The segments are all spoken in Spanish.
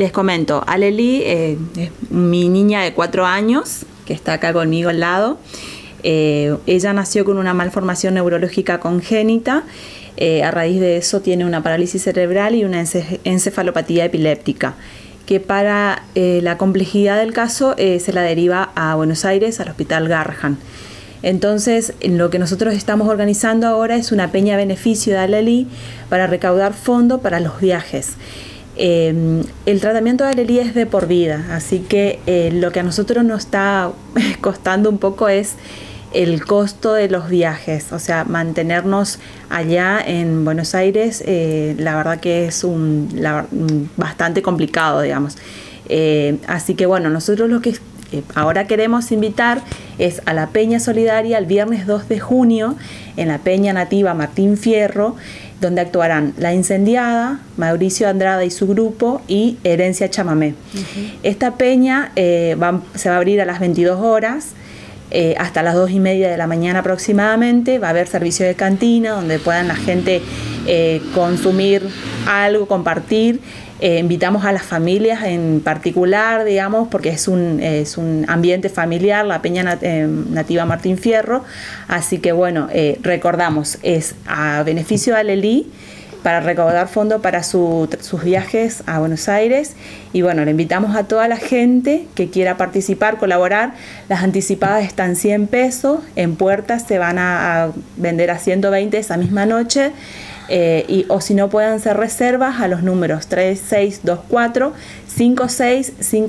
Les comento, Aleli es mi niña de 4 años, que está acá conmigo al lado. Ella nació con una malformación neurológica congénita. A raíz de eso tiene una parálisis cerebral y una encefalopatía epiléptica, que para la complejidad del caso se la deriva a Buenos Aires, al Hospital Garrahan. Entonces, lo que nosotros estamos organizando ahora es una peña beneficio de Aleli para recaudar fondos para los viajes. El tratamiento de Aleli es de por vida, así que lo que a nosotros nos está costando un poco es el costo de los viajes, o sea, mantenernos allá en Buenos Aires, la verdad que es bastante complicado, digamos. Así que bueno, nosotros lo que ahora queremos invitar es a la Peña Solidaria el viernes 2 de junio en la Peña Nativa Martín Fierro, donde actuarán La Incendiada, Mauricio Andrada y su grupo y Herencia Chamamé. Esta peña se va a abrir a las 22 horas hasta las 2:30 de la mañana aproximadamente. Va a haber servicio de cantina donde puedan la gente consumir algo, compartir. Invitamos a las familias en particular, digamos, porque es un ambiente familiar, la Peña Nativa Martín Fierro. Así que bueno, recordamos, es a beneficio de Aleli para recaudar fondos para sus viajes a Buenos Aires. Y bueno, le invitamos a toda la gente que quiera participar, colaborar. Las anticipadas están 100 pesos, en puertas se van a vender a 120 esa misma noche. O si no, pueden hacer reservas a los números 3624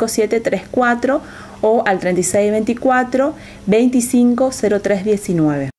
565734 o al 3624 250319.